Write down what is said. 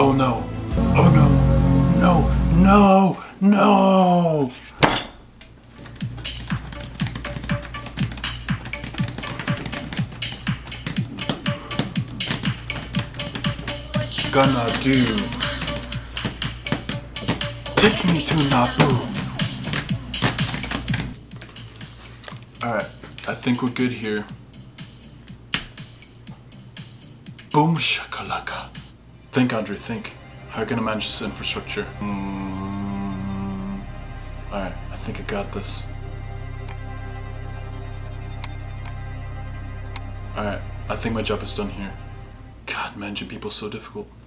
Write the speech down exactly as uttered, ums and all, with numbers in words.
Oh no. Oh no. No. No. No. Gonna do. Take me to Naboo. Alright, I think we're good here. Boom shakalaka. Think, Andre, think. How are you gonna manage this infrastructure? Mm. Alright, I think I got this. Alright, I think my job is done here. God, managing people is so difficult.